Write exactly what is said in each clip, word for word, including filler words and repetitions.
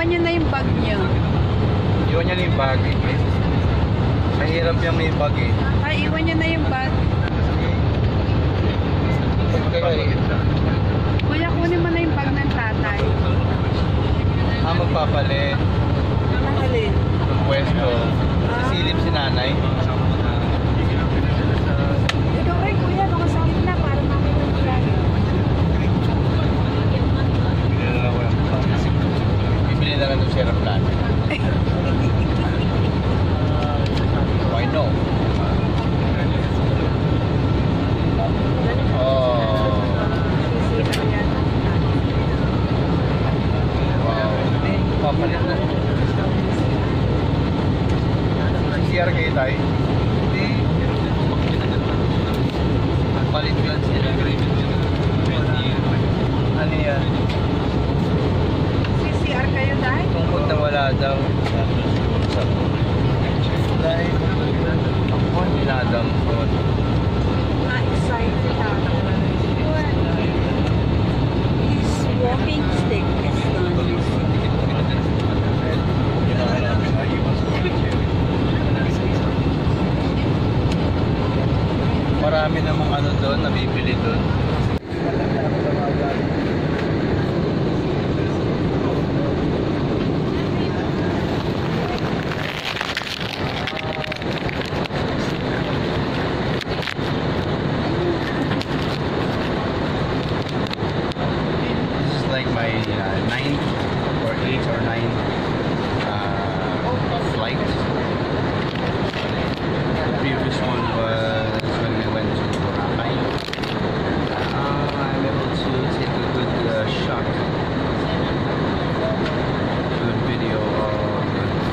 iwan nyo na yung bag nyo. Iwan niya na yung bag. Mahirap yung may bag eh. Ay, iwan nyo na yung bag. Kuya, kunin mo na yung bag ng tatay. Ah, magpapalit. Mahalin. Yung pwesto. Sisilip si nanay. Ikaw rin, kuya, baka sa gitna para makita mo yan. Bibili na lang ng share of plan. Why no? Oh. Wow. Papalit na. C R kayo tayo? Hindi. Palit yun sila. Ano yan? C C R kayo dahil? Tungkol na wala daw. Dahil ako dinadampot. Na-excited ako. His walking stick is not missing. Marami namang ano doon, nabibili doon. Like my uh, ninth or eighth or ninth uh, flight. The previous one was when we went to Boracay. Uh, I'm able to take a good uh, shot, good video of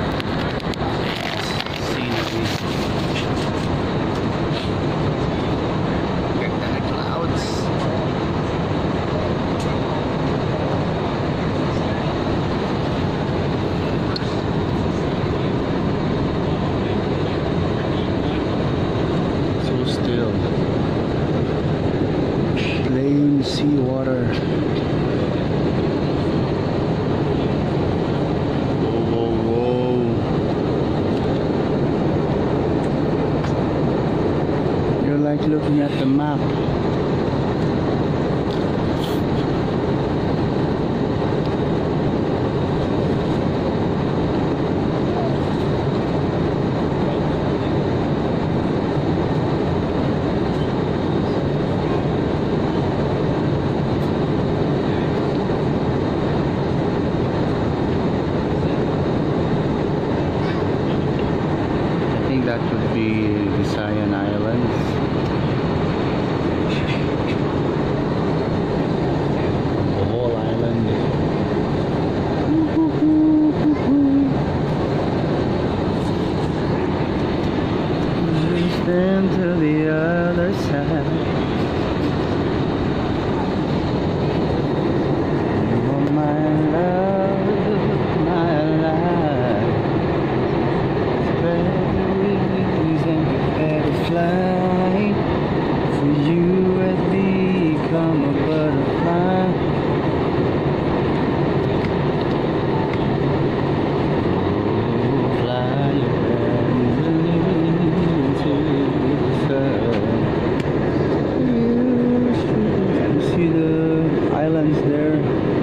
scenery. Ganda ng clouds. Still plain seawater. Whoa, whoa, whoa. You're like looking at the map. That would be Visayan Islands. Bohol Island. We stand to the other side. You are my love, my life. Fly for you I'd become a butterfly. Oh, fly away into the sun. You see the islands there.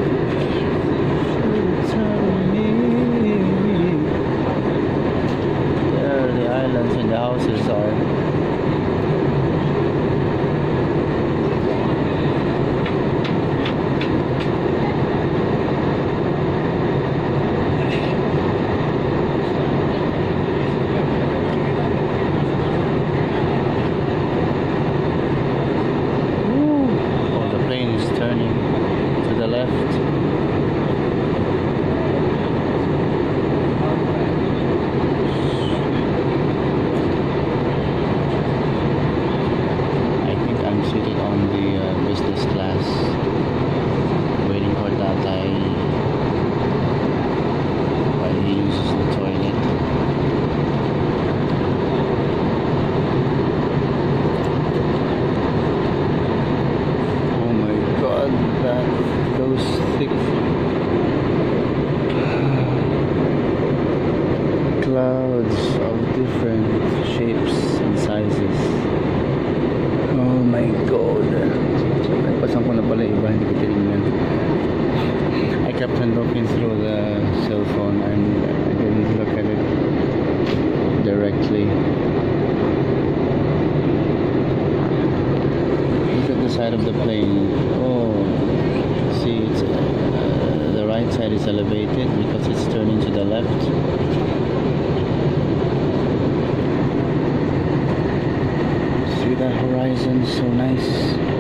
There the islands and the houses are. thick Nalampasan ko na pala iba, hindi ko tinignan. I kept on looking through the cell phone and I didn't look at it directly. Look at the side of the plane. Oh, see, it's, uh, the right side is elevated because it's turning to the left. See that horizon, so nice.